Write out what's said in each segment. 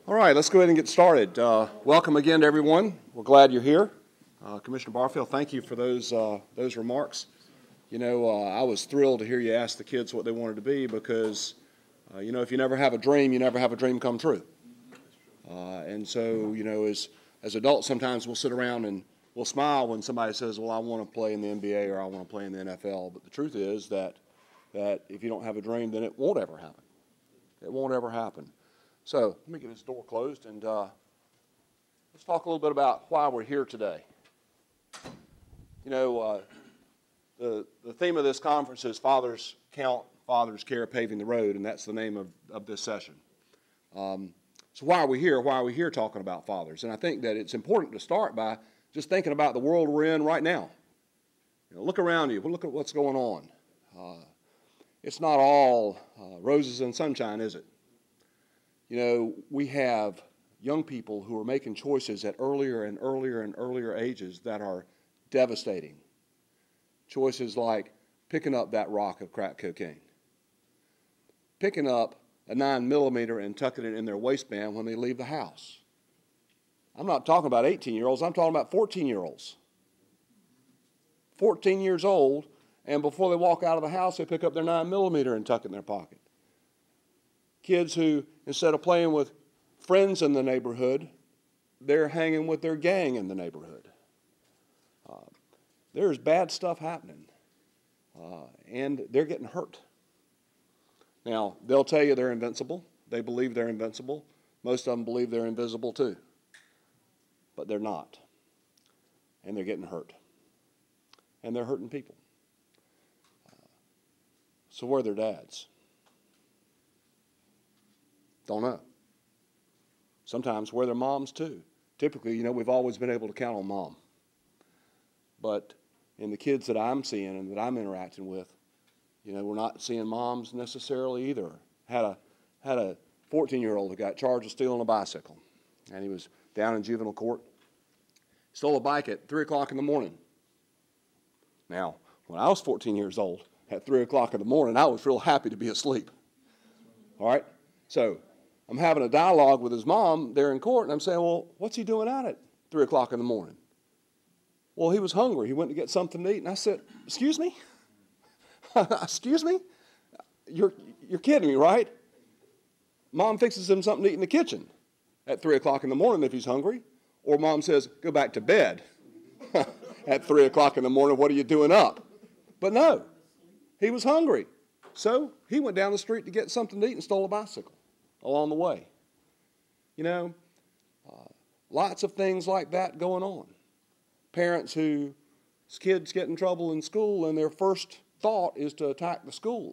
All right, let's go ahead and get started. Welcome again to everyone. We're glad you're here. Commissioner Barfield, thank you for those remarks. You know, I was thrilled to hear you ask the kids what they wanted to be because, you know, if you never have a dream, you never have a dream come true. And so, you know, as adults, sometimes we'll sit around and we'll smile when somebody says, well, I want to play in the NBA or I want to play in the NFL. But the truth is that if you don't have a dream, then it won't ever happen. It won't ever happen. So let me get this door closed and let's talk a little bit about why we're here today. You know, the theme of this conference is Fathers Count, Fathers Care, Paving the Road, and that's the name of this session. So why are we here? Why are we here talking about fathers? And I think that it's important to start by just thinking about the world we're in right now. You know, look around you. Look at what's going on. It's not all roses and sunshine, is it? You know, we have young people who are making choices at earlier and earlier and earlier ages that are devastating. Choices like picking up that rock of crack cocaine, picking up a 9mm and tucking it in their waistband when they leave the house. I'm not talking about 18-year-olds, I'm talking about 14-year-olds. 14 years old, and before they walk out of the house, they pick up their 9mm and tuck it in their pocket. Kids who, instead of playing with friends in the neighborhood, they're hanging with their gang in the neighborhood. There's bad stuff happening, and they're getting hurt. Now, they'll tell you they're invincible. They believe they're invincible. Most of them believe they're invisible too. But they're not. And they're getting hurt. And they're hurting people. So where are their dads? Don't know. Sometimes where are their moms too. Typically, you know, we've always been able to count on mom. But in the kids that I'm seeing and that I'm interacting with, you know, we're not seeing moms necessarily either. Had a 14-year-old who got charged with stealing a bicycle, and he was down in juvenile court. Stole a bike at 3 o'clock in the morning. Now, when I was 14 years old, at 3 o'clock in the morning, I was real happy to be asleep. All right? So I'm having a dialogue with his mom there in court, and I'm saying, well, what's he doing out at 3 o'clock in the morning? Well, he was hungry. He went to get something to eat, and I said, excuse me? Excuse me? You're kidding me, right? Mom fixes him something to eat in the kitchen at 3 o'clock in the morning if he's hungry. Or mom says, go back to bed at 3 o'clock in the morning. What are you doing up? But no, he was hungry. So he went down the street to get something to eat and stole a bicycle along the way. You know, lots of things like that going on. Parents whose kids get in trouble in school and their first thought is to attack the school.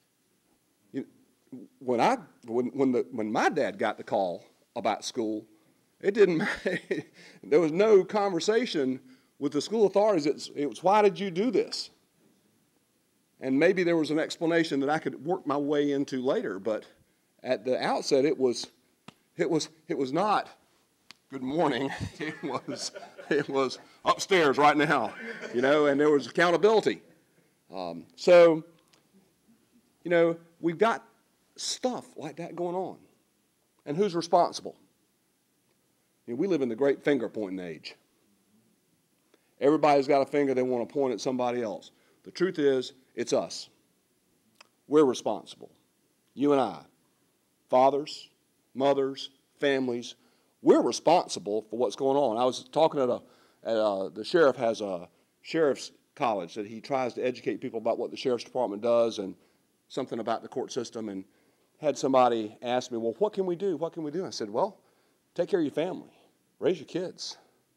When my dad got the call about school, it didn't matter. There was no conversation with the school authorities. It was, why did you do this? And maybe there was an explanation that I could work my way into later, but at the outset it was not good morning. It was upstairs right now, you know, and there was accountability. So, you know, we've got stuff like that going on. And who's responsible? You know, we live in the great finger-pointing age. Everybody's got a finger they want to point at somebody else. The truth is, it's us. We're responsible. You and I, fathers, mothers, families, we're responsible for what's going on. I was talking at the sheriff has a sheriff's college that he tries to educate people about what the sheriff's department does and something about the court system, and had somebody ask me, well, what can we do? What can we do? I said, well, take care of your family. Raise your kids.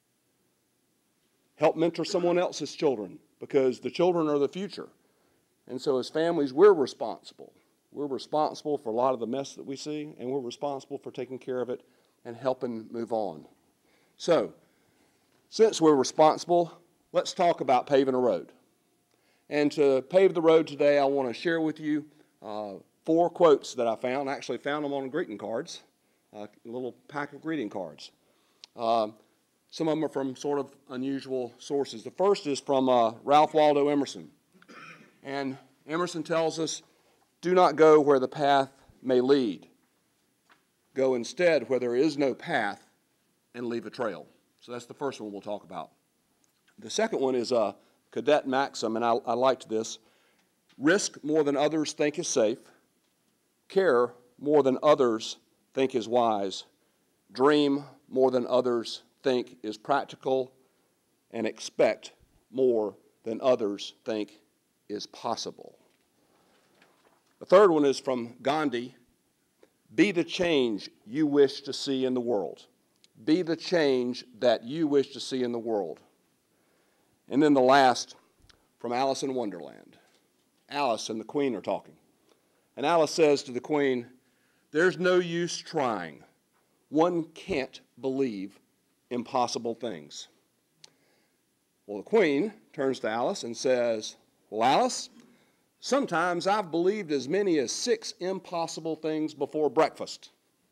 Help mentor someone else's children, because the children are the future. And so as families, we're responsible. We're responsible for a lot of the mess that we see, and we're responsible for taking care of it and helping move on. So, since we're responsible, let's talk about paving a road. And to pave the road today, I want to share with you 4 quotes that I found. I actually found them on greeting cards, a little pack of greeting cards. Some of them are from sort of unusual sources. The first is from Ralph Waldo Emerson. And Emerson tells us, do not go where the path may lead. Go instead where there is no path and leave a trail. So that's the first one we'll talk about. The second one is a cadet maxim, and I liked this. Risk more than others think is safe. Care more than others think is wise. Dream more than others think is practical. And expect more than others think is possible. The third one is from Gandhi. Be the change you wish to see in the world. Be the change that you wish to see in the world. And then the last, from Alice in Wonderland. Alice and the Queen are talking. And Alice says to the Queen, there's no use trying. One can't believe impossible things. Well, the Queen turns to Alice and says, well, Alice, sometimes I've believed as many as 6 impossible things before breakfast.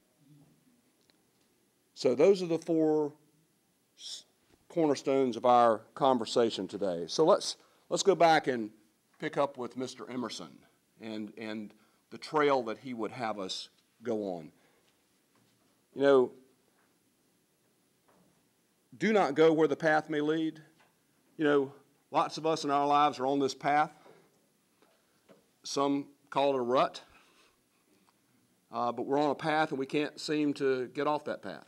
So those are the 4 cornerstones of our conversation today. So let's go back and pick up with Mr. Emerson and the trail that he would have us go on. You know, do not go where the path may lead. You know, lots of us in our lives are on this path. Some call it a rut, but we're on a path and we can't seem to get off that path.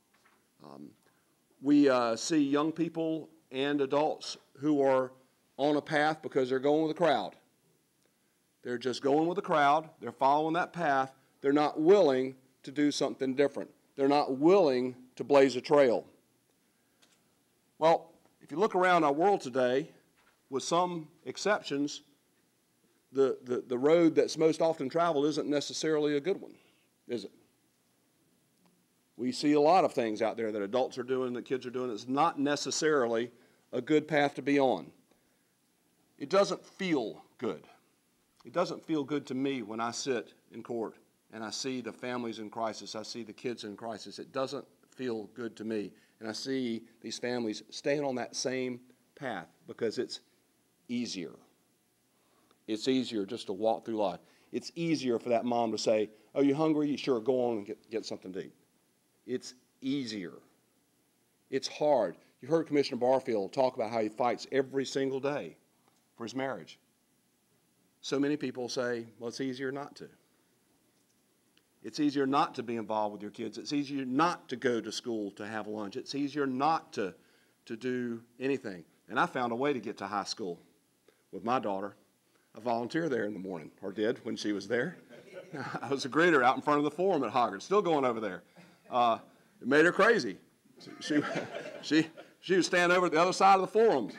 We see young people and adults who are on a path because they're going with the crowd. They're just going with the crowd. They're following that path. They're not willing to do something different. They're not willing to blaze a trail. Well, if you look around our world today, with some exceptions, the road that's most often traveled isn't necessarily a good one, is it? We see a lot of things out there that adults are doing, that kids are doing. It's not necessarily a good path to be on. It doesn't feel good. It doesn't feel good to me when I sit in court and I see the families in crisis, I see the kids in crisis. It doesn't feel good to me. And I see these families staying on that same path because it's easier. It's easier just to walk through life. It's easier for that mom to say, oh, you hungry? You sure, go on and get something to eat. It's easier. It's hard. You heard Commissioner Barfield talk about how he fights every single day for his marriage. So many people say, well, it's easier not to. It's easier not to be involved with your kids. It's easier not to go to school to have lunch. It's easier not to do anything. And I found a way to get to high school with my daughter. I volunteered there in the morning, or did when she was there. I was a greeter out in front of the forum at Hoggard, still going over there. It made her crazy. She was standing over at the other side of the forum.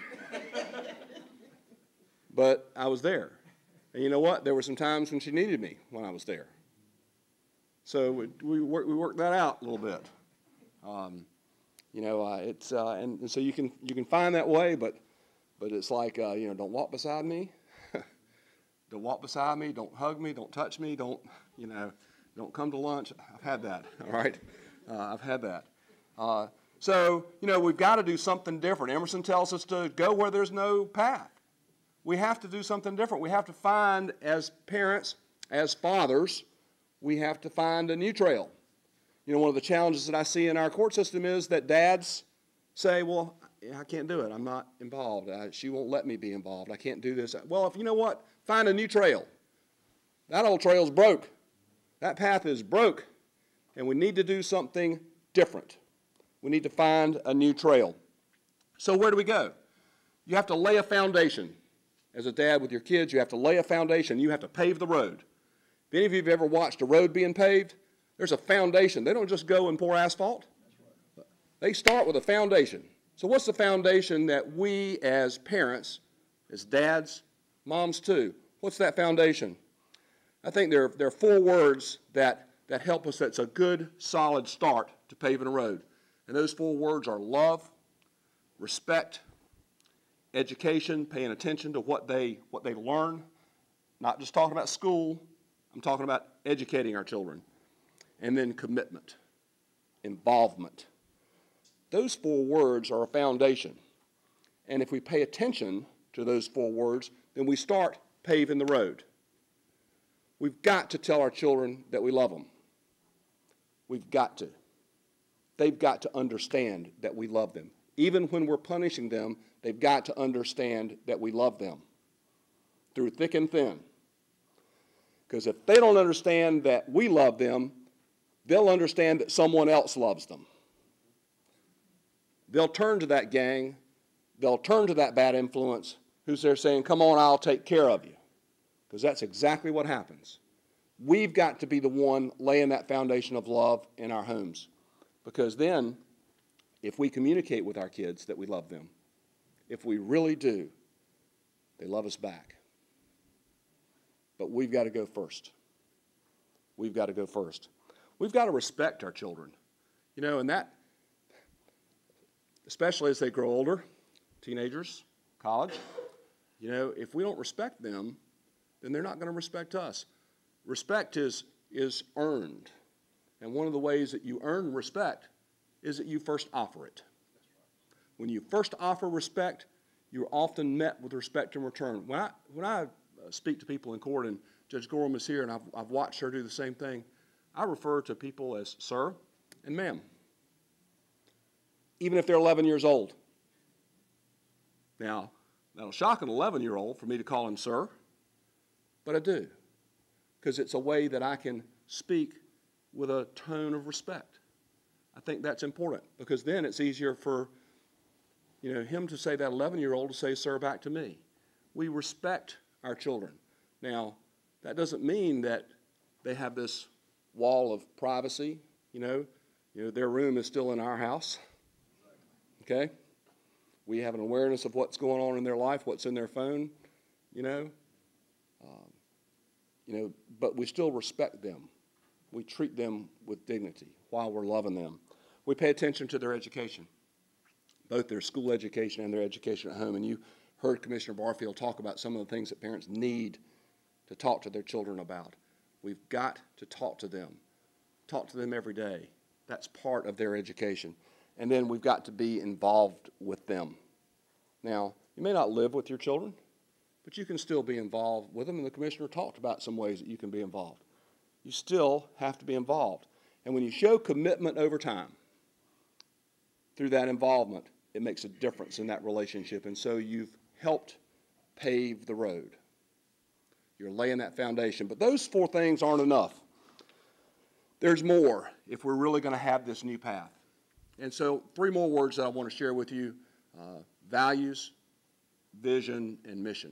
But I was there. And you know what? There were some times when she needed me when I was there. So we worked that out a little bit. It's and so you can find that way, but it's like don't walk beside me, don't walk beside me, don't hug me, don't touch me, don't come to lunch. I've had that. All right, I've had that. So we've got to do something different. Emerson tells us to go where there's no path. We have to do something different. We have to find, as parents, as fathers, we have to find a new trail. One of the challenges that I see in our court system is that dads say, well, I can't do it. I'm not involved. She won't let me be involved. I can't do this. Well, you know what? Find a new trail. That old trail's broke. That path is broke, and we need to do something different. We need to find a new trail. So where do we go? You have to lay a foundation. As a dad with your kids, you have to lay a foundation. You have to pave the road. If any of you have ever watched a road being paved, there's a foundation. They don't just go and pour asphalt. They start with a foundation. So what's the foundation that we as parents, as dads, moms too, what's that foundation? I think there are 4 words that help us. That's a good, solid start to paving a road. And those 4 words are love, respect, education, paying attention to what they learn, not just talking about school. I'm talking about educating our children. And then commitment, involvement. Those 4 words are a foundation. And if we pay attention to those 4 words, then we start paving the road. We've got to tell our children that we love them. We've got to. They've got to understand that we love them. Even when we're punishing them, they've got to understand that we love them through thick and thin. Because if they don't understand that we love them, they'll understand that someone else loves them. They'll turn to that gang. They'll turn to that bad influence who's there saying, come on, I'll take care of you. Because that's exactly what happens. We've got to be the one laying that foundation of love in our homes. Because then, if we communicate with our kids that we love them, if we really do, they love us back. But we've got to go first. We've got to go first. We've got to respect our children. You know, and that, especially as they grow older, teenagers, college, you know, if we don't respect them, then they're not going to respect us. Respect is earned. And one of the ways that you earn respect is that you first offer it. When you first offer respect, you're often met with respect in return. When I speak to people in court, and Judge Gorham is here, and I've watched her do the same thing, I refer to people as sir and ma'am, even if they're 11 years old. Now, that'll shock an 11-year-old for me to call him sir, but I do, because it's a way that I can speak with a tone of respect. I think that's important, because then it's easier for him to say, that 11-year-old to say sir back to me. We respect our children. Now, that doesn't mean that they have this wall of privacy. Their room is still in our house. Okay? We have an awareness of what's going on in their life, what's in their phone, but we still respect them. We treat them with dignity while we're loving them. We pay attention to their education, both their school education and their education at home. And you heard Commissioner Barfield talk about some of the things that parents need to talk to their children about. We've got to talk to them. Talk to them every day. That's part of their education. And then we've got to be involved with them. Now, you may not live with your children, but you can still be involved with them. And the commissioner talked about some ways that you can be involved. You still have to be involved. And when you show commitment over time, through that involvement, it makes a difference in that relationship. And so you've helped pave the road. You're laying that foundation. But those four things aren't enough. There's more if we're really going to have this new path. And so 3 more words that I want to share with you: values, vision, and mission.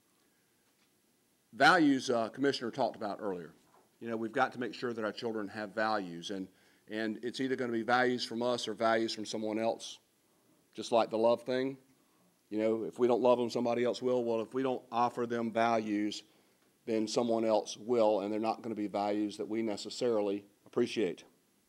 Values, Commissioner talked about earlier. We've got to make sure that our children have values. And it's either going to be values from us or values from someone else. Just like the love thing. If we don't love them, somebody else will. Well, if we don't offer them values, then someone else will, and they're not going to be values that we necessarily appreciate.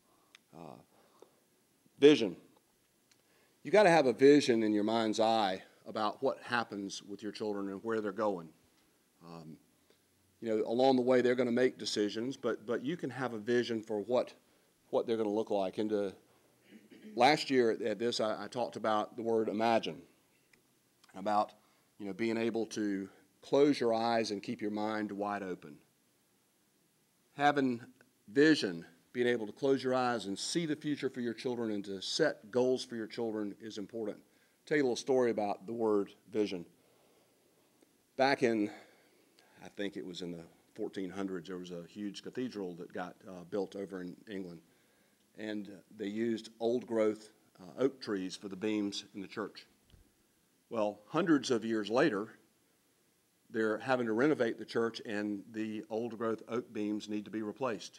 Vision. You've got to have a vision in your mind's eye about what happens with your children and where they're going. Along the way, they're going to make decisions, but you can have a vision for what they're going to look like. And last year at this, I talked about the word imagine, about being able to close your eyes and keep your mind wide open. Having vision, being able to close your eyes and see the future for your children and to set goals for your children is important. I'll tell you a little story about the word vision. Back in, I think it was in the 1400s, there was a huge cathedral that got built over in England. And they used old-growth oak trees for the beams in the church. Well, hundreds of years later, they're having to renovate the church, and the old-growth oak beams need to be replaced.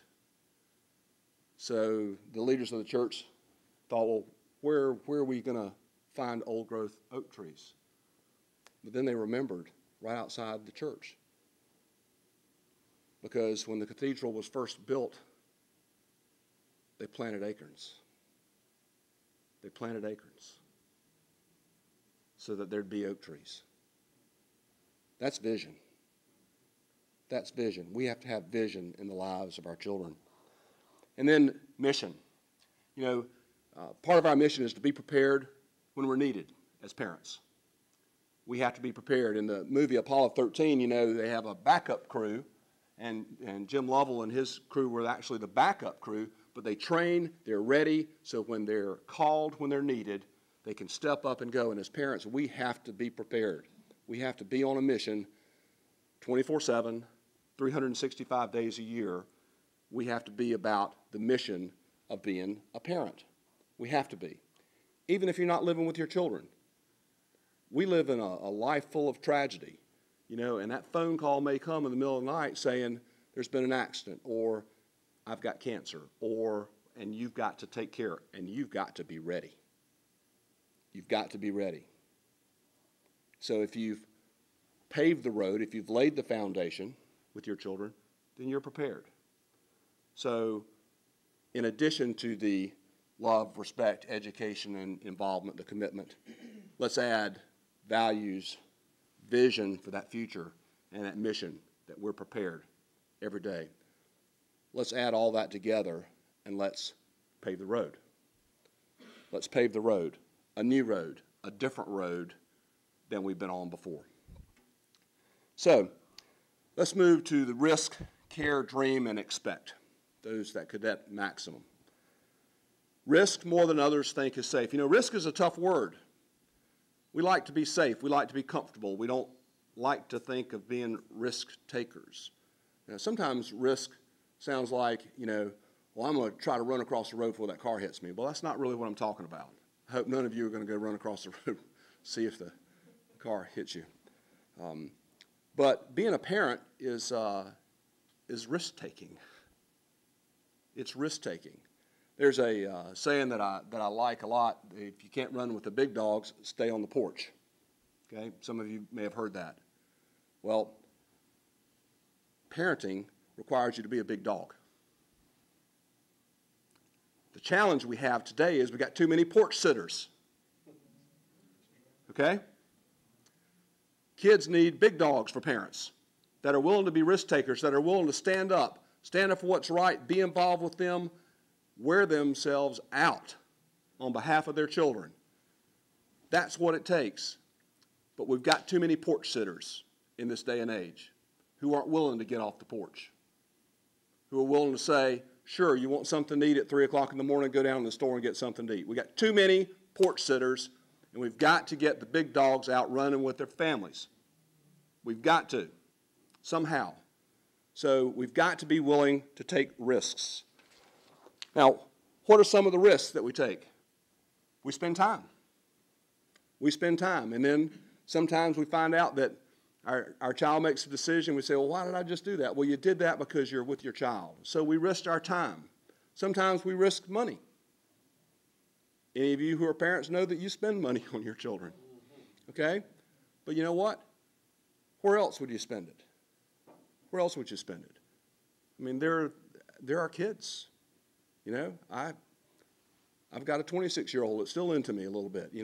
So the leaders of the church thought, well, where are we going to find old-growth oak trees? But then they remembered right outside the church. Because when the cathedral was first built, they planted acorns. They planted acorns so that there'd be oak trees. That's vision. That's vision. We have to have vision in the lives of our children. And then mission. Part of our mission is to be prepared when we're needed as parents. We have to be prepared. In the movie Apollo 13, they have a backup crew, and Jim Lovell and his crew were actually the backup crew, but they train, they're ready, so when they're called, when they're needed, they can step up and go. And as parents, we have to be prepared. We have to be on a mission 24/7, 365 days a year. We have to be about the mission of being a parent. We have to be. Even if you're not living with your children. We live in a life full of tragedy, and that phone call may come in the middle of the night saying there's been an accident, or I've got cancer, and you've got to take care, and you've got to be ready. You've got to be ready. So if you've paved the road, if you've laid the foundation with your children, then you're prepared. So in addition to the love, respect, education, and involvement, the commitment, let's add values, vision for that future, and that mission that we're prepared every day. Let's add all that together and let's pave the road. Let's pave the road, a new road, a different road than we've been on before. So let's move to the risk, care, dream, and expect, those that cadet maximum. Risk more than others think is safe. Risk is a tough word. We like to be safe. We like to be comfortable. We don't like to think of being risk takers. Sometimes risk sounds like, well, I'm going to try to run across the road before that car hits me. Well, that's not really what I'm talking about. I hope none of you are going to go run across the road, see if the car hits you. But being a parent is risk-taking. It's risk-taking. There's a saying that I like a lot. If you can't run with the big dogs, stay on the porch. Okay? Some of you may have heard that. Well, parenting requires you to be a big dog. The challenge we have today is we got too many porch sitters. Okay? Kids need big dogs for parents that are willing to be risk takers, that are willing to stand up for what's right, be involved with them, wear themselves out on behalf of their children. That's what it takes. But we've got too many porch sitters in this day and age who aren't willing to get off the porch, who are willing to say, sure, you want something to eat at 3 o'clock in the morning, go down to the store and get something to eat. We've got too many porch sitters, and we've got to get the big dogs out running with their families. We've got to, somehow. So we've got to be willing to take risks. Now, what are some of the risks that we take? We spend time. We spend time, and then sometimes we find out that our child makes a decision. We say, well, why did I just do that? Well, you did that because you're with your child. So we risked our time. Sometimes we risk money. Any of you who are parents know that you spend money on your children. Okay? But you know what? Where else would you spend it? Where else would you spend it? I mean, there are kids. I've got a 26-year-old that's still into me a little bit,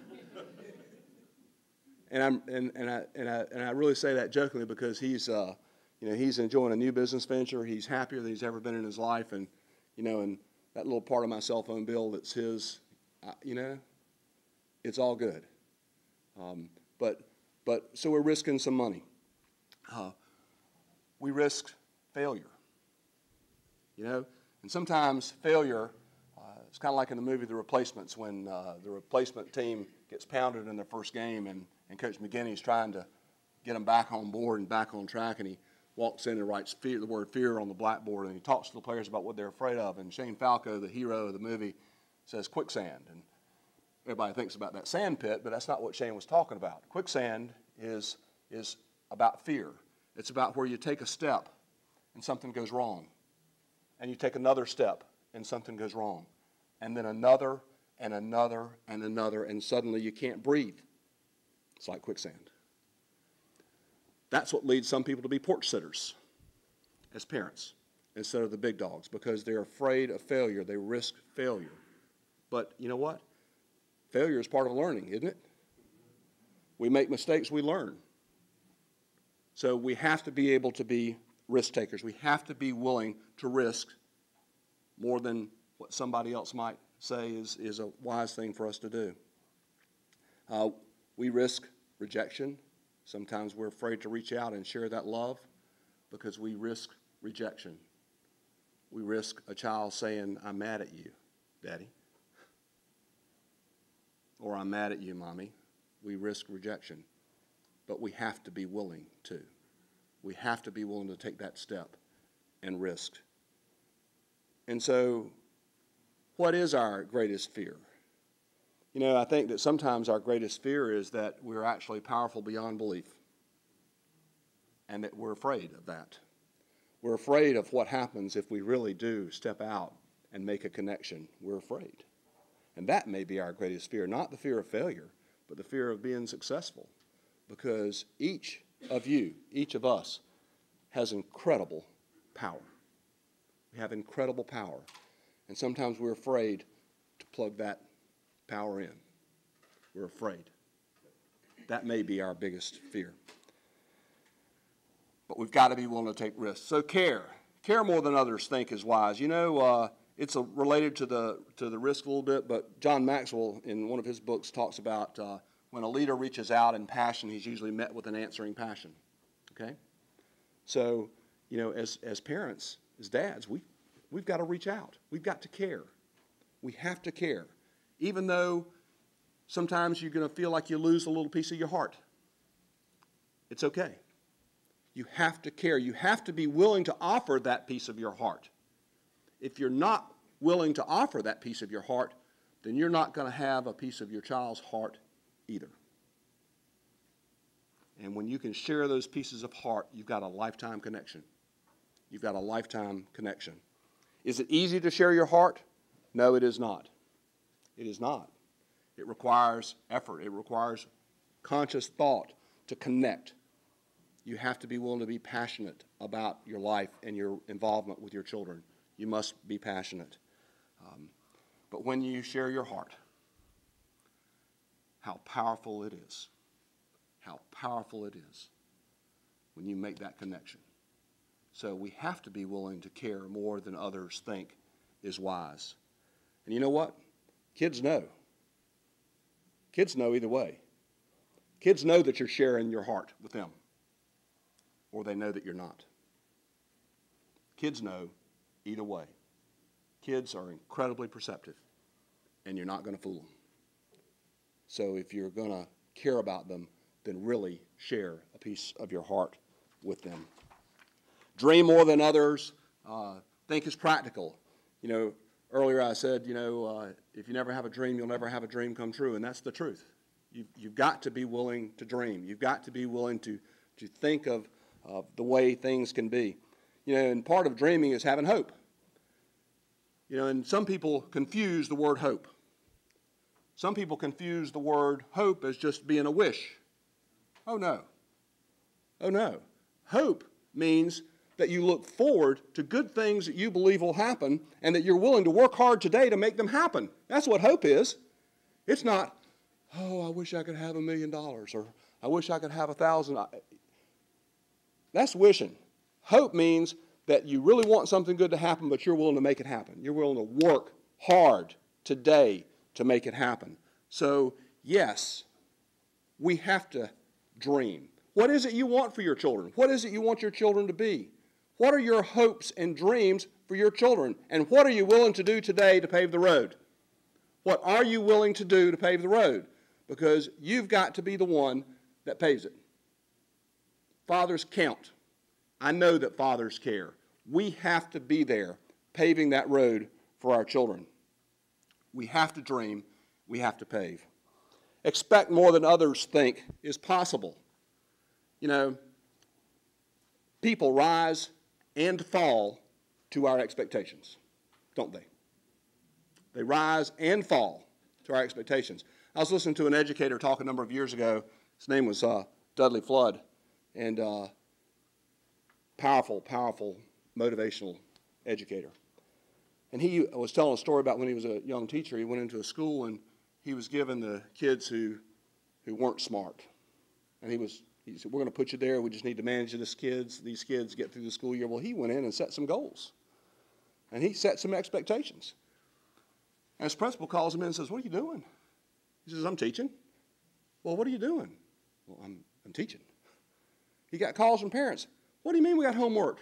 And I really say that jokingly because he's enjoying a new business venture. He's happier than he's ever been in his life, and and that little part of my cell phone bill that's his, it's all good. But so we're risking some money. We risk failure. And sometimes failure. It's kind of like in the movie The Replacements when the replacement team gets pounded in their first game and Coach McGinney's trying to get them back on board and back on track, and he walks in and writes the word fear on the blackboard, and he talks to the players about what they're afraid of, and Shane Falco, the hero of the movie, says quicksand, and everybody thinks about that sand pit, but that's not what Shane was talking about. Quicksand is about fear. It's about where you take a step and something goes wrong, and you take another step and something goes wrong, and then another and another and another, and suddenly you can't breathe. It's like quicksand. That's what leads some people to be porch sitters as parents instead of the big dogs, because they're afraid of failure. They risk failure. But you know what? Failure is part of learning, isn't it? We make mistakes, we learn. So we have to be able to be risk takers. We have to be willing to risk more than what somebody else might say is a wise thing for us to do. We risk rejection. Sometimes we're afraid to reach out and share that love. because we risk rejection. We risk a child saying, I'm mad at you, Daddy. Or I'm mad at you, Mommy. We risk rejection. But we have to be willing to. We have to be willing to take that step and risk. And so, what is our greatest fear? You know, I think that sometimes our greatest fear is that we're actually powerful beyond belief. And that we're afraid of that. We're afraid of what happens if we really do step out and make a connection. We're afraid. And that may be our greatest fear, not the fear of failure, but the fear of being successful. Because each of you, each of us, has incredible power. We have incredible power. And sometimes we're afraid to plug that power in. We're afraid. That may be our biggest fear. But we've got to be willing to take risks. So care. Care more than others think is wise. You know, it's related to the risk a little bit, but John Maxwell, in one of his books, talks about when a leader reaches out in passion, he's usually met with an answering passion. Okay? So, you know, as parents, as dads, we've got to reach out. We've got to care. We have to care. Even though sometimes you're going to feel like you lose a little piece of your heart. It's okay. You have to care. You have to be willing to offer that piece of your heart. If you're not willing to offer that piece of your heart, then you're not going to have a piece of your child's heart either. And when you can share those pieces of heart, you've got a lifetime connection. You've got a lifetime connection. Is it easy to share your heart? No, it is not. It is not. It requires effort. It requires conscious thought to connect. You have to be willing to be passionate about your life and your involvement with your children. You must be passionate. But when you share your heart, how powerful it is. How powerful it is when you make that connection. So we have to be willing to care more than others think is wise. And you know what? Kids know. Kids know either way. Kids know that you're sharing your heart with them, or they know that you're not. Kids know either way. Kids are incredibly perceptive, and you're not going to fool them. So if you're going to care about them, then really share a piece of your heart with them. Dream more than others. Think is practical. You know, earlier I said, you know, if you never have a dream, you'll never have a dream come true, and that's the truth. You've got to be willing to dream. You've got to be willing to think of the way things can be. You know, and part of dreaming is having hope. You know, and some people confuse the word hope. Some people confuse the word hope as just being a wish. Oh, no. Oh, no. Hope means that you look forward to good things that you believe will happen and that you're willing to work hard today to make them happen. That's what hope is. It's not, oh, I wish I could have $1 million, or I wish I could have 1,000. That's wishing. Hope means that you really want something good to happen, but you're willing to make it happen. You're willing to work hard today to make it happen. So, yes, we have to dream. What is it you want for your children? What is it you want your children to be? What are your hopes and dreams for your children? And what are you willing to do today to pave the road? What are you willing to do to pave the road? Because you've got to be the one that paves it. Fathers count. I know that fathers care. We have to be there paving that road for our children. We have to dream. We have to pave. Expect more than others think is possible. You know, people rise and fall to our expectations, don't they? They rise and fall to our expectations. I was listening to an educator talk a number of years ago. His name was Dudley Flood, and powerful motivational educator. And he was telling a story about when he was a young teacher. He went into a school and he was given the kids who weren't smart. And he said, we're going to put you there. We just need to manage these kids get through the school year. Well, he went in and set some goals. And he set some expectations. And his principal calls him in and says, what are you doing? He says, I'm teaching. Well, what are you doing? Well, I'm teaching. He got calls from parents. What do you mean we got homework?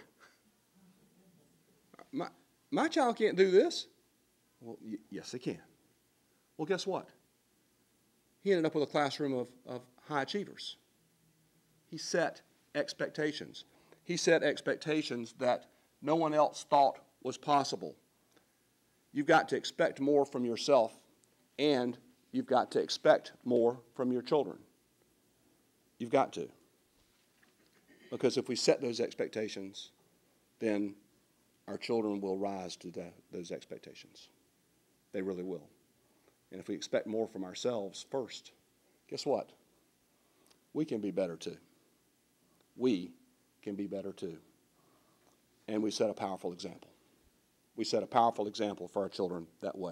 My child can't do this. Well, yes, they can. Well, guess what? He ended up with a classroom of high achievers. He set expectations. He set expectations that no one else thought was possible. You've got to expect more from yourself, and you've got to expect more from your children. You've got to. Because if we set those expectations, then our children will rise to those expectations. They really will. And if we expect more from ourselves first, guess what? We can be better too. We can be better too. And we set a powerful example. We set a powerful example for our children that way.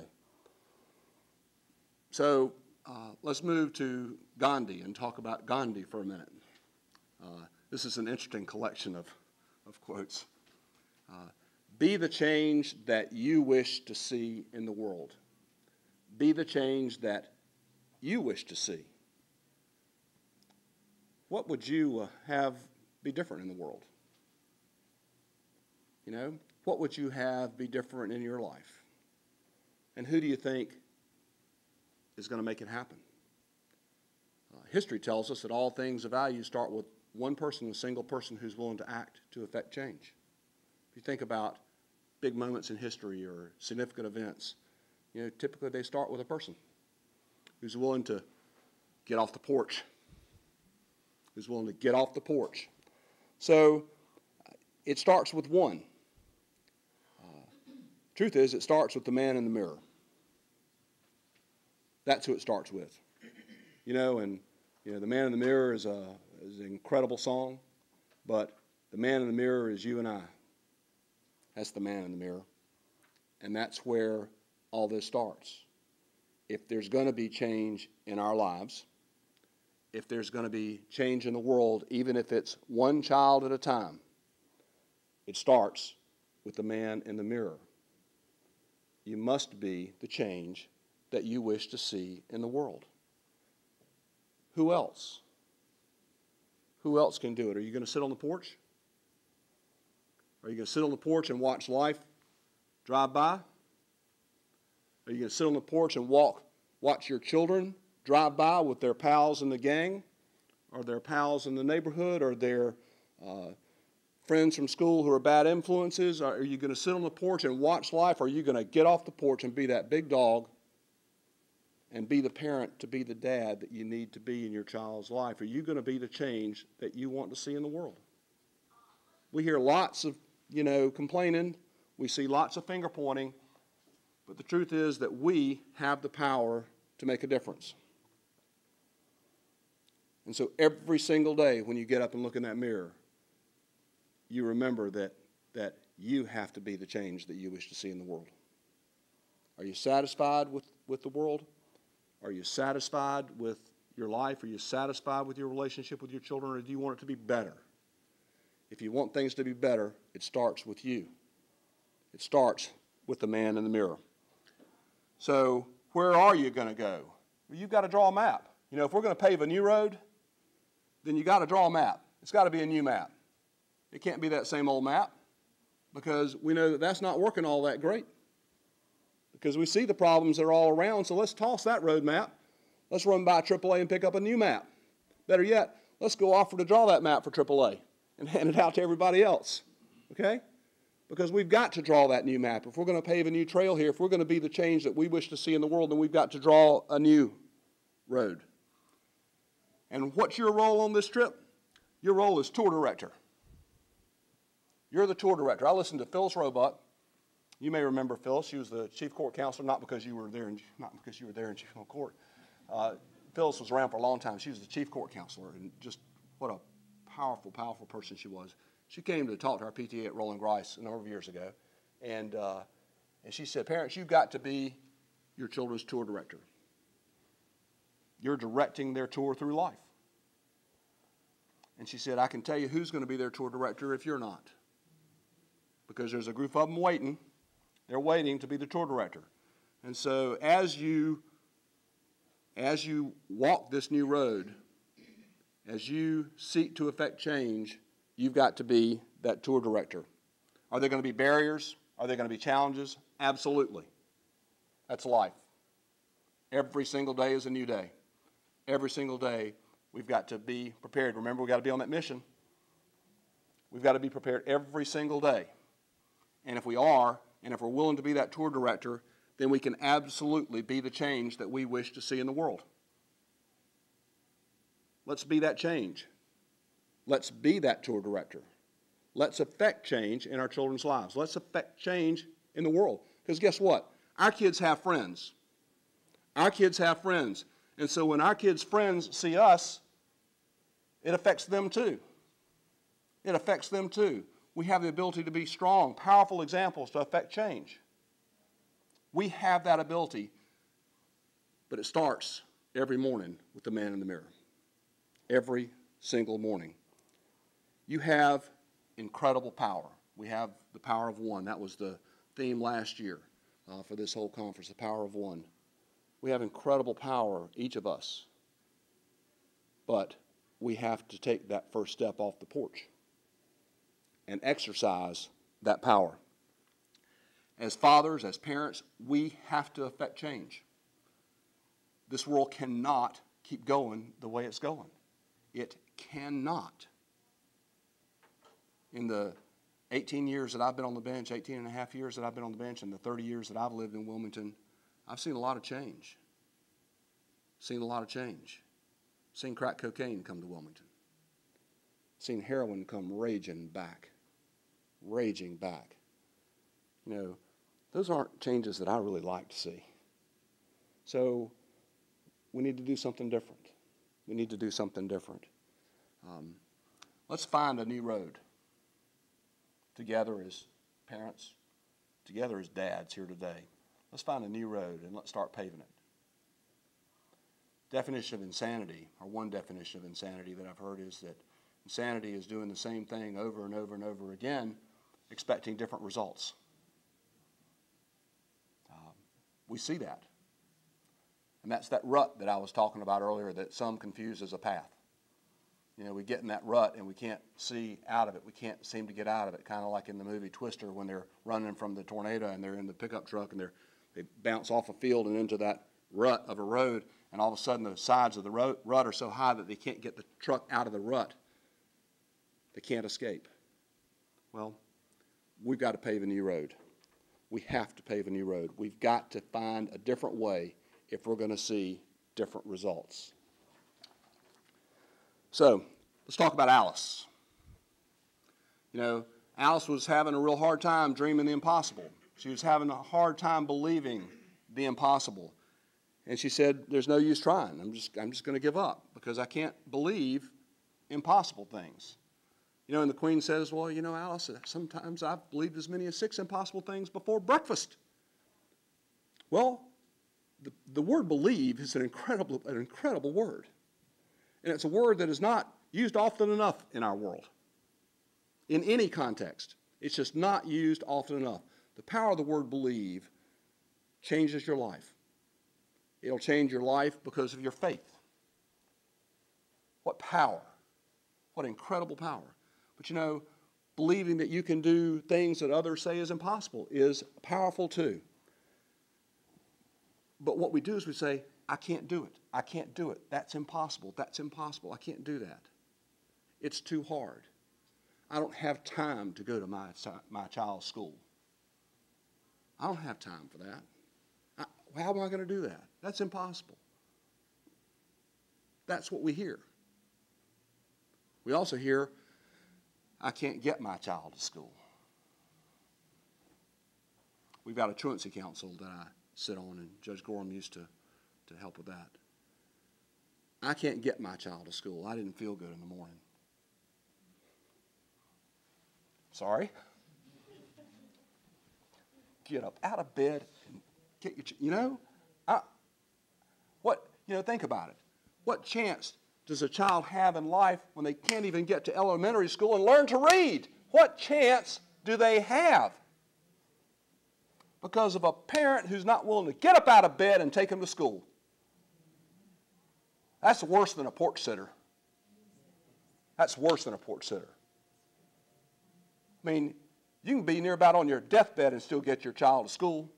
So let's move to Gandhi and talk about Gandhi for a minute. This is an interesting collection of quotes. Be the change that you wish to see in the world. Be the change that you wish to see. What would you have be different in the world? You know, what would you have be different in your life? And who do you think is going to make it happen? History tells us that all things of value start with one person, a single person who's willing to act to effect change. If you think about big moments in history or significant events, you know, typically they start with a person who's willing to get off the porch, who's willing to get off the porch. So it starts with one. Truth is, it starts with the man in the mirror. That's who it starts with. You know, and you know, the man in the mirror is an incredible song, but the man in the mirror is you and I. That's the man in the mirror. And that's where all this starts. If there's going to be change in our lives, if there's going to be change in the world, even if it's one child at a time, it starts with the man in the mirror. You must be the change that you wish to see in the world. Who else? Who else can do it? Are you going to sit on the porch? Are you going to sit on the porch and watch life drive by? Are you going to sit on the porch and watch your children drive by with their pals in the gang, or their pals in the neighborhood, or their friends from school who are bad influences? Are you going to sit on the porch and watch life, or are you going to get off the porch and be that big dog and be the parent to be the dad that you need to be in your child's life? Are you going to be the change that you want to see in the world? We hear lots of, complaining. We see lots of finger pointing. But the truth is that we have the power to make a difference. And so every single day when you get up and look in that mirror, you remember that you have to be the change that you wish to see in the world. Are you satisfied with the world? Are you satisfied with your life? Are you satisfied with your relationship with your children, or do you want it to be better? If you want things to be better, it starts with you. It starts with the man in the mirror. So where are you going to go? Well, you've got to draw a map. If we're going to pave a new road, then you've got to draw a map. It's got to be a new map. It can't be that same old map, because we know that that's not working all that great, because we see the problems that are all around. So let's toss that road map. Let's run by AAA and pick up a new map. Better yet, let's go offer to draw that map for AAA and hand it out to everybody else, okay? Because we've got to draw that new map. If we're going to pave a new trail here, if we're going to be the change that we wish to see in the world, then we've got to draw a new road. And what's your role on this trip? Your role is tour director. You're the tour director. I listened to Phyllis Roebuck. You may remember Phyllis. She was the chief court counselor, not because you were there in juvenile court. Phyllis was around for a long time. She was the chief court counselor, and just what a powerful, powerful person she was. She came to talk to our PTA at Rolling Grice a number of years ago, and she said, "Parents, you've got to be your children's tour director. You're directing their tour through life." And she said, "I can tell you who's going to be their tour director if you're not. Because there's a group of them waiting. They're waiting to be the tour director. And so as you walk this new road, as you seek to effect change, you've got to be that tour director. Are there going to be barriers? Are there going to be challenges? Absolutely. That's life. Every single day is a new day. Every single day, we've got to be prepared. Remember, we've got to be on that mission. We've got to be prepared every single day. And if we are, and if we're willing to be that tour director, then we can absolutely be the change that we wish to see in the world. Let's be that change. Let's be that tour director. Let's affect change in our children's lives. Let's affect change in the world. Because guess what? Our kids have friends. Our kids have friends. And so when our kids' friends see us, it affects them too. It affects them too. We have the ability to be strong, powerful examples to affect change. We have that ability, but it starts every morning with the man in the mirror. Every single morning. You have incredible power. We have the power of one. That was the theme last year for this whole conference, the power of one. We have incredible power, each of us. But we have to take that first step off the porch and exercise that power. As fathers, as parents, we have to affect change. This world cannot keep going the way it's going. It cannot. In the 18 years that I've been on the bench, 18 and a half years that I've been on the bench, and the 30 years that I've lived in Wilmington, I've seen a lot of change. Seen a lot of change. Seen crack cocaine come to Wilmington. Seen heroin come raging back. Raging back. You know, those aren't changes that I really like to see. So we need to do something different. We need to do something different. Let's find a new road. Together as parents, together as dads here today. Let's find a new road and let's start paving it. Definition of insanity, or one definition of insanity that I've heard is that insanity is doing the same thing over and over and over again, expecting different results. We see that. And that's that rut that I was talking about earlier that some confuse as a path. You know, we get in that rut and we can't see out of it. We can't seem to get out of it, kind of like in the movie Twister when they're running from the tornado and they're in the pickup truck and they bounce off a field and into that rut of a road, and all of a sudden the sides of the rut are so high that they can't get the truck out of the rut. They can't escape. Well, we've got to pave a new road. We have to pave a new road. We've got to find a different way if we're going to see different results. So, let's talk about Alice. You know, Alice was having a real hard time dreaming the impossible. She was having a hard time believing the impossible. And she said, there's no use trying. I'm just going to give up because I can't believe impossible things. You know, and the Queen says, well, you know, Alice, sometimes I've believed as many as 6 impossible things before breakfast. Well, the word believe is an incredible word. And it's a word that is not used often enough in our world. In any context. It's just not used often enough. The power of the word believe changes your life. It'll change your life because of your faith. What power. What incredible power. But you know, believing that you can do things that others say is impossible is powerful too. But what we do is we say, I can't do it. I can't do it. That's impossible. That's impossible. I can't do that. It's too hard. I don't have time to go to my child's school. I don't have time for that. How am I going to do that? That's impossible. That's what we hear. We also hear, I can't get my child to school. We've got a truancy council that I sit on, and Judge Gorham used to help with that. I can't get my child to school. I didn't feel good in the morning. Sorry? Get up out of bed and get your, think about it. What chance does a child have in life when they can't even get to elementary school and learn to read? What chance do they have? Because of a parent who's not willing to get up out of bed and take them to school. That's worse than a porch sitter. That's worse than a porch sitter. I mean, you can be near about on your deathbed and still get your child to school,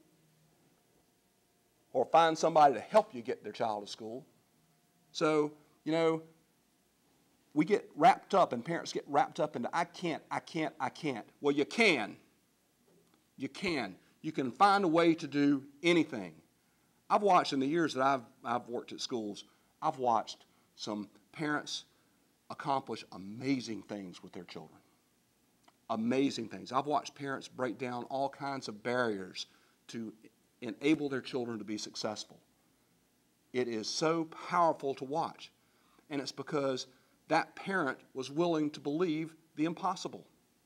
or find somebody to help you get their child to school. So, you know, we get wrapped up, and parents get wrapped up into, I can't. Well, you can. You can. You can find a way to do anything. I've watched in the years that I've worked at schools, I've watched some parents accomplish amazing things with their children. Amazing things. I've watched parents break down all kinds of barriers to enable their children to be successful. It is so powerful to watch. And it's because that parent was willing to believe the impossible.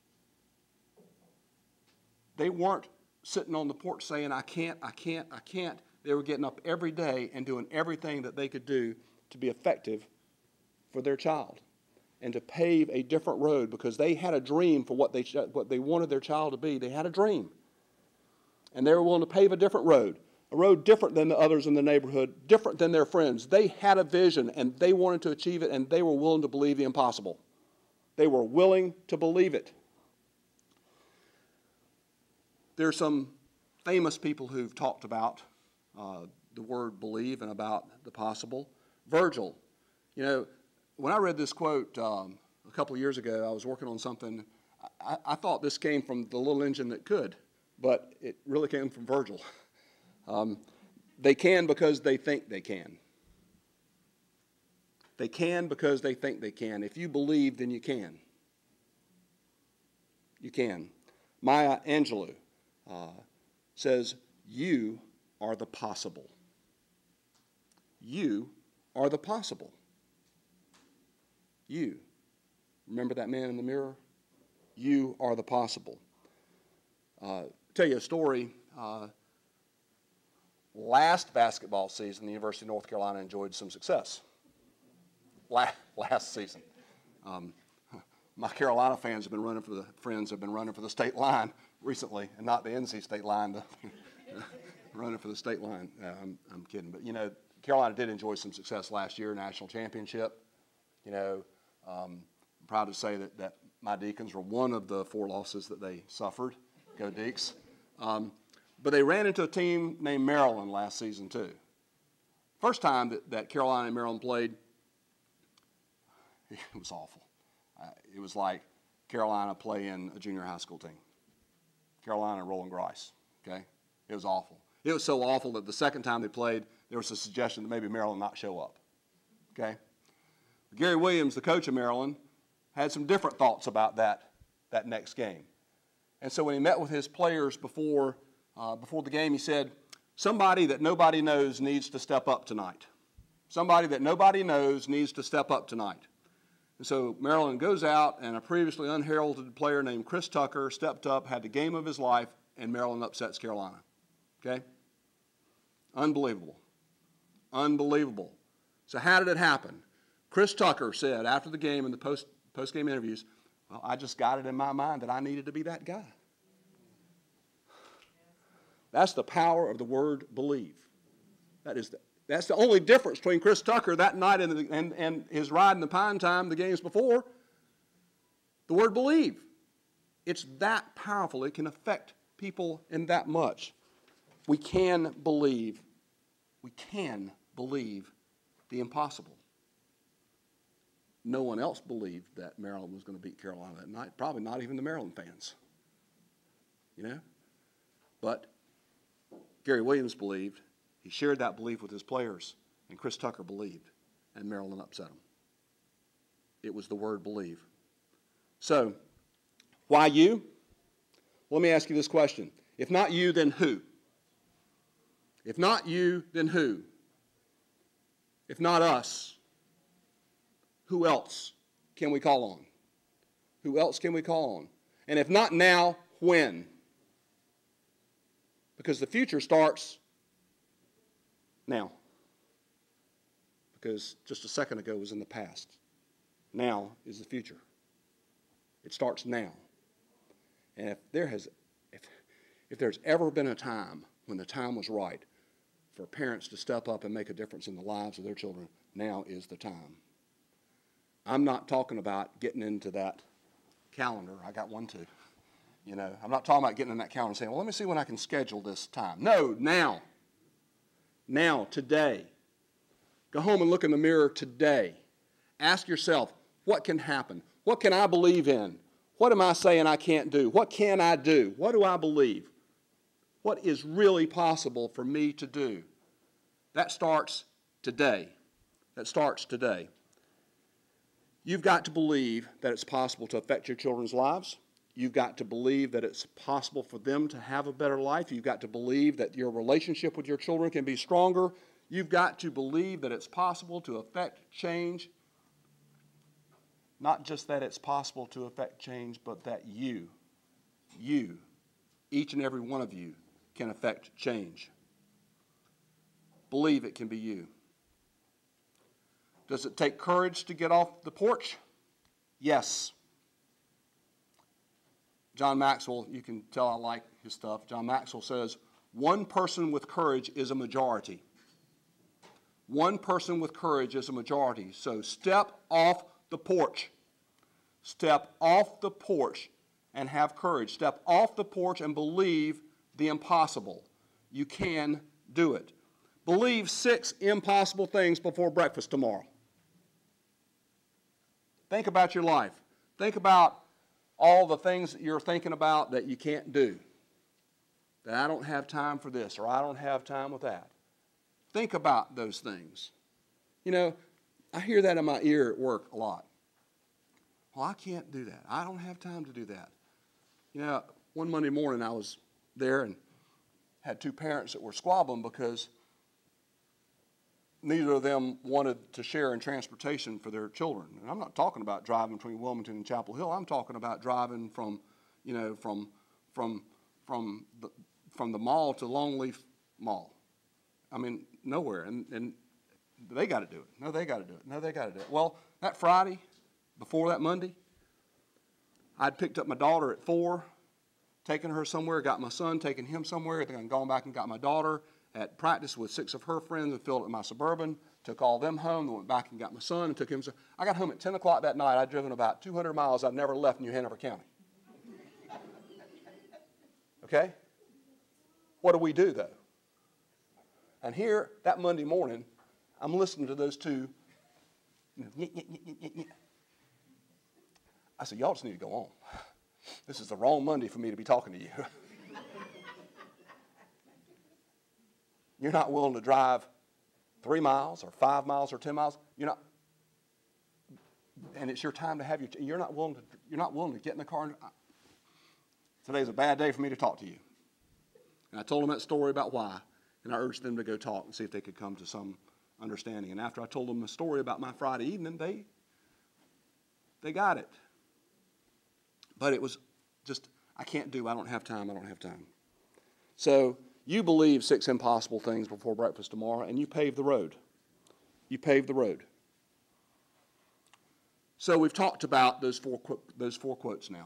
They weren't sitting on the porch saying, I can't. They were getting up every day and doing everything that they could do to be effective for their child and to pave a different road, because they had a dream for what they wanted their child to be. They had a dream. And they were willing to pave a different road, a road different than the others in the neighborhood, different than their friends. They had a vision, and they wanted to achieve it, and they were willing to believe the impossible. They were willing to believe it. There's some famous people who've talked about the word believe and about the possible. Virgil, you know, when I read this quote a couple of years ago, I was working on something. I thought this came from The Little Engine That Could, but it really came from Virgil. They can because they think they can. They can because they think they can. If you believe, then you can. You can. Maya Angelou says, you are the possible. You are the possible. You. Remember that man in the mirror? You are the possible. Tell you a story. Last basketball season, the University of North Carolina enjoyed some success. Last season. My Carolina fans have been running for the state line recently, and not the NC state line, running for the state line. I'm kidding, but you know, Carolina did enjoy some success last year, national championship. You know, I'm proud to say that my Deacons were one of the 4 losses that they suffered. Go Deeks. But they ran into a team named Maryland last season too. First time that Carolina and Maryland played, it was awful. It was like Carolina playing a junior high school team. Carolina rolling Grice, okay? It was awful. It was so awful that the second time they played, there was a suggestion that maybe Maryland not show up, okay? Gary Williams, the coach of Maryland, had some different thoughts about that next game. And so when he met with his players before the game, he said, somebody that nobody knows needs to step up tonight. Somebody that nobody knows needs to step up tonight. And so Maryland goes out, and a previously unheralded player named Chris Tucker stepped up, had the game of his life, and Maryland upsets Carolina. Okay? Unbelievable. Unbelievable. So how did it happen? Chris Tucker said after the game in the post-game interviews, well, I just got it in my mind that I needed to be that guy. That's the power of the word believe. That's the only difference between Chris Tucker that night and his ride in the Pine Time the games before. The word believe. It's that powerful. It can affect people in that much. We can believe. We can believe the impossible. No one else believed that Maryland was going to beat Carolina that night. Probably not even the Maryland fans. You know? But Gary Williams believed. He shared that belief with his players, and Chris Tucker believed, and Maryland upset him. It was the word believe. So, why you? Let me ask you this question. If not you, then who? If not you, then who? If not us, who else can we call on? Who else can we call on? And if not now, when? Because the future starts now. Because just a second ago was in the past. Now is the future. It starts now. And if there's ever been a time when the time was right for parents to step up and make a difference in the lives of their children, now is the time. I'm not talking about getting into that calendar. I got one too. You know, I'm not talking about getting in that calendar and saying, well, let me see when I can schedule this time. No, now. Now, today. Go home and look in the mirror today. Ask yourself, what can happen? What can I believe in? What am I saying I can't do? What can I do? What do I believe? What is really possible for me to do? That starts today. That starts today. You've got to believe that it's possible to affect your children's lives. You've got to believe that it's possible for them to have a better life. You've got to believe that your relationship with your children can be stronger. You've got to believe that it's possible to affect change. Not just that it's possible to affect change, but that you, each and every one of you, can affect change. Believe it can be you. Does it take courage to get off the porch? Yes. John Maxwell, you can tell I like his stuff. John Maxwell says, one person with courage is a majority. One person with courage is a majority. So step off the porch. Step off the porch and have courage. Step off the porch and believe the impossible. You can do it. Believe 6 impossible things before breakfast tomorrow. Think about your life. Think about all the things that you're thinking about that you can't do. That I don't have time for this, or I don't have time with that. Think about those things. You know, I hear that in my ear at work a lot. Well, I can't do that. I don't have time to do that. You know, one Monday morning I was there and had 2 parents that were squabbling because neither of them wanted to share in transportation for their children. And I'm not talking about driving between Wilmington and Chapel Hill. I'm talking about driving from the mall to Longleaf Mall. I mean, nowhere. And they got to do it. No, they got to do it. No, they got to do it. Well, that Friday, before that Monday, I'd picked up my daughter at 4, taken her somewhere, got my son, taken him somewhere, then gone back and got my daughter at practice with 6 of her friends and filled up my Suburban, took all them home, then went back and got my son and took him. I got home at 10 o'clock that night. I'd driven about 200 miles. I'd never left New Hanover County. Okay? What do we do, though? And here, that Monday morning, I'm listening to those 2. I said, y'all just need to go on. This is the wrong Monday for me to be talking to you. You're not willing to drive 3 miles or 5 miles or 10 miles. You're not, and it's your time to have you're not willing to get in the car. Today's a bad day for me to talk to you. And I told them that story about why, and I urged them to go talk and see if they could come to some understanding. And after I told them the story about my Friday evening, they got it. But it was just, I don't have time. So you believe 6 impossible things before breakfast tomorrow, and you pave the road. You pave the road. So we've talked about those four quotes now.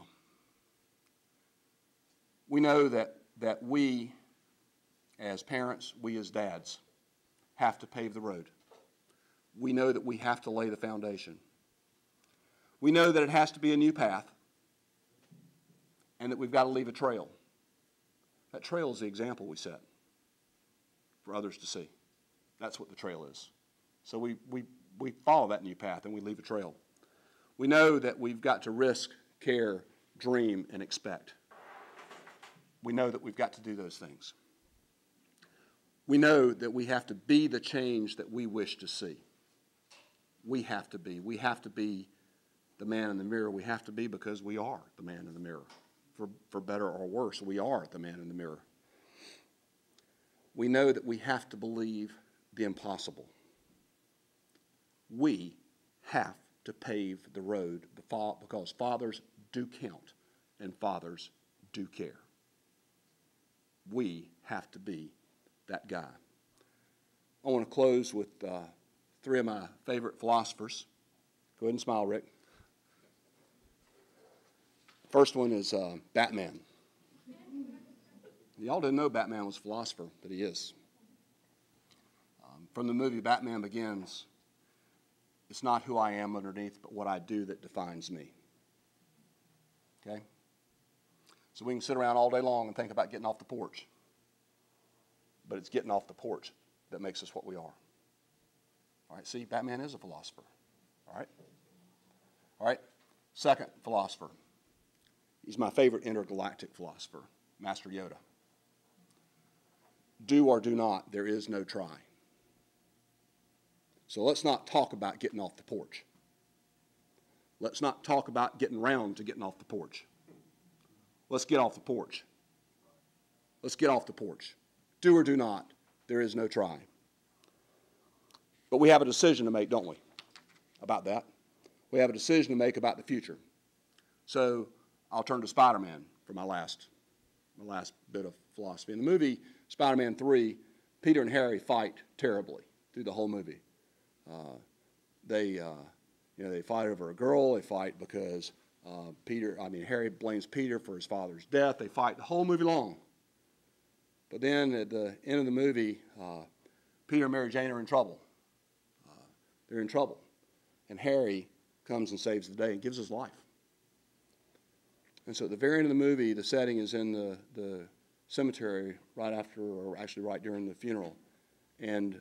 We know that we, as parents, we as dads, have to pave the road. We know that we have to lay the foundation. We know that it has to be a new path, and that we've got to leave a trail. That trail is the example we set for others to see. That's what the trail is. So we follow that new path and we leave a trail. We know that we've got to risk, care, dream, and expect. We know that we've got to do those things. We know that we have to be the change that we wish to see. We have to be. We have to be the man in the mirror. We have to be because we are the man in the mirror. For better or worse, we are the man in the mirror. We know that we have to believe the impossible. We have to pave the road because fathers do count and fathers do care. We have to be that guy. I want to close with 3 of my favorite philosophers. Go ahead and smile, Rick. First one is Batman. Y'all didn't know Batman was a philosopher, but he is. From the movie Batman Begins, it's not who I am underneath, but what I do that defines me. Okay? So we can sit around all day long and think about getting off the porch. But it's getting off the porch that makes us what we are. All right, see, Batman is a philosopher. All right? All right, second philosopher. He's my favorite intergalactic philosopher, Master Yoda. Do or do not, there is no try. So let's not talk about getting off the porch. Let's not talk about getting round to getting off the porch. Let's get off the porch. Let's get off the porch. Do or do not, there is no try. But we have a decision to make, don't we, about that? We have a decision to make about the future. So I'll turn to Spider-Man for my last bit of philosophy. In the movie Spider-Man 3, Peter and Harry fight terribly through the whole movie. They fight over a girl. They fight because Harry blames Peter for his father's death. They fight the whole movie long. But then at the end of the movie, Peter and Mary Jane are in trouble. They're in trouble. And Harry comes and saves the day and gives his life. And so at the very end of the movie, the setting is in the cemetery right after, or actually right during the funeral. And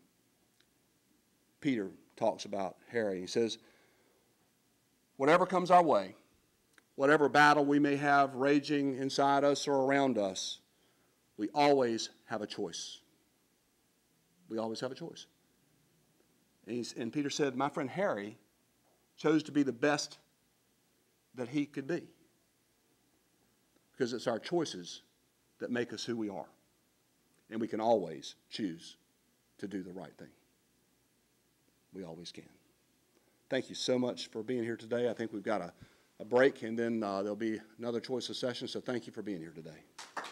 Peter talks about Harry. He says, whatever comes our way, whatever battle we may have raging inside us or around us, we always have a choice. We always have a choice. And Peter said, my friend Harry chose to be the best that he could be. Because it's our choices that make us who we are. And we can always choose to do the right thing. We always can. Thank you so much for being here today. I think we've got a break, and then there'll be another choice of session, so thank you for being here today.